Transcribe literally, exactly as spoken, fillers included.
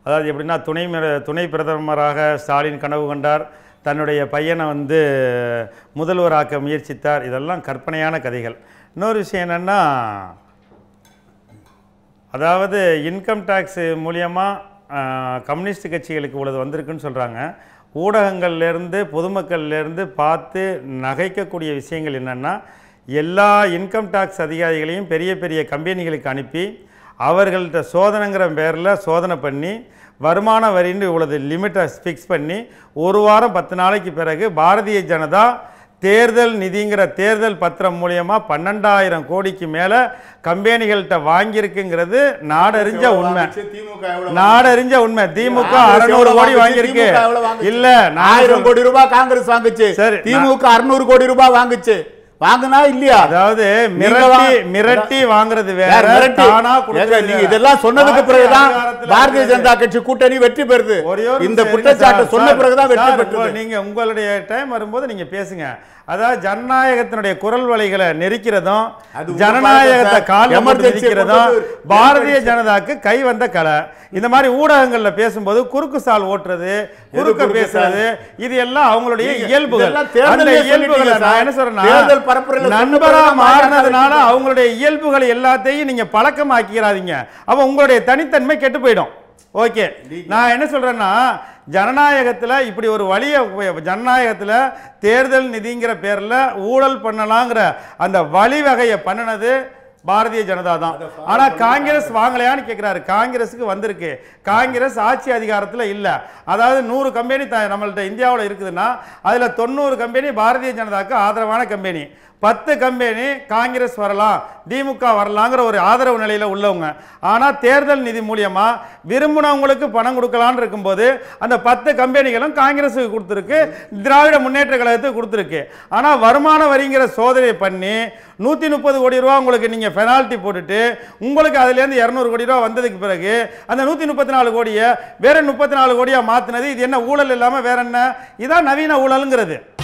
அதாவது எப்படின்னா துணை துணை பிரதமராக ஸ்டாலின் கனவு கண்டார், தன்னுடைய பையனை வந்து முதல்வராக்க முயற்சித்தார். இதெல்லாம் கற்பனையான கதைகள். இன்னொரு விஷயம் என்னென்னா, அதாவது இன்கம் டேக்ஸ் மூலியமாக கம்யூனிஸ்ட் கட்சிகளுக்கு இவ்வளவு வந்திருக்குன்னு சொல்கிறாங்க. ஊடகங்கள்லேருந்து பொதுமக்கள்லேருந்து பார்த்து நகைக்கக்கூடிய விஷயங்கள் என்னென்னா, எல்லா இன்கம் டேக்ஸ் அதிகாரிகளையும் பெரிய பெரிய கம்பெனிகளுக்கு அனுப்பி அவர்கள்ட்ட சோதனைங்கிற பேரில் சோதனை பண்ணி வருமான வரின்னு இவ்வளவு லிமிட்டை ஃபிக்ஸ் பண்ணி ஒரு வாரம் பத்து நாளைக்கு பிறகு பாரதிய ஜனதா தேர்தல் நிதிங்கிற தேர்தல் பத்திரம் மூலியமாக பன்னெண்டாயிரம் கோடிக்கு மேலே கம்பெனிகள்கிட்ட வாங்கியிருக்குங்கிறது நாடறிஞ்ச உண்மை. நாடறிஞ்ச உண்மை. திமுக அறுநூறு கோடி வாங்கியிருக்கு. இல்ல, ஆயிரம் கோடி ரூபாய் காங்கிரஸ் வாங்குச்சு. சரி, திமுக அறுநூறு கோடி ரூபாய் வாங்குச்சு. வாங்குனா இல்லையா? அதாவது மிரட்டி மிரட்டி வாங்குறது வேற, இதெல்லாம் சொன்னதுக்கு பிறகுதான் பாரதிய ஜனதா கட்சி கூட்டணி வெற்றி பெறுது. இந்த குற்றச்சாட்டு சொன்ன பிறகுதான் வெற்றி பெற்று. நீங்க உங்களுடைய டைம் வரும்போது நீங்க பேசுங்க. அதாவது ஜனநாயகத்தினுடைய குரல் வலைகளை நெரிக்கிறதும் ஜனநாயகத்தை கால நெரிக்கிறதும் பாரதிய ஜனதாக்கு கை வந்த கலை. இந்த மாதிரி ஊடகங்கள்ல பேசும்போது குறுக்கு சால் ஓட்டுறது, குறுக்க பேசுறது, இது எல்லாம் அவங்களுடைய இயல்புகள். அந்த இயல்புகளை நான் என்ன சொல்றேன்னா, நண்பரா மாறினதுனால அவங்களுடைய இயல்புகள் எல்லாத்தையும் நீங்க பழக்கமாக்கிறாதீங்க. அப்ப உங்களுடைய தனித்தன்மை கெட்டு போயிடும். ஓகே, நான் என்ன சொல்றேன்னா, ஜனநாயகத்தில் இப்படி ஒரு வழியை, ஜனநாயகத்தில் தேர்தல் நிதிங்கிற பேரில் ஊழல் பண்ணலாங்கிற அந்த வழிவகையை பண்ணினது பாரதிய ஜனதா தான். ஆனா காங்கிரஸ் வாங்கலையான்னு கேட்கிறாரு. காங்கிரஸுக்கு வந்திருக்கு. காங்கிரஸ் ஆட்சி அதிகாரத்தில் இல்லை. அதாவது நூறு கம்பெனி நம்மள்ட்ட இந்தியாவில் இருக்குதுன்னா அதுல தொண்ணூறு கம்பெனி பாரதிய ஜனதாக்கு ஆதரவான கம்பெனி, பத்து கம்பெனி காங்கிரஸ் வரலாம், திமுக வரலாங்கிற ஒரு ஆதரவு நிலையில் உள்ளவங்க. ஆனால் தேர்தல் நிதி மூலியமா விரும்பினவங்களுக்கு பணம் கொடுக்கலான்னு இருக்கும்போது அந்த பத்து கம்பெனிகளும் காங்கிரஸுக்கு கொடுத்துருக்கு, திராவிட முன்னேற்ற கழகத்துக்கு கொடுத்துருக்கு. ஆனால் வருமான வரிங்கிற சோதனை பண்ணி நூற்றி முப்பது கோடி ரூபா உங்களுக்கு நீங்கள் பெனால்ட்டி போட்டுட்டு உங்களுக்கு அதுலேருந்து இரநூறு கோடி ரூபா வந்ததுக்கு பிறகு அந்த நூற்றி முப்பத்தி நாலு கோடியை வேற முப்பத்தி நாலு கோடியாக மாற்றினது இது என்ன ஊழல் இல்லாமல் வேற என்ன? இதான் நவீன ஊழலுங்கிறது.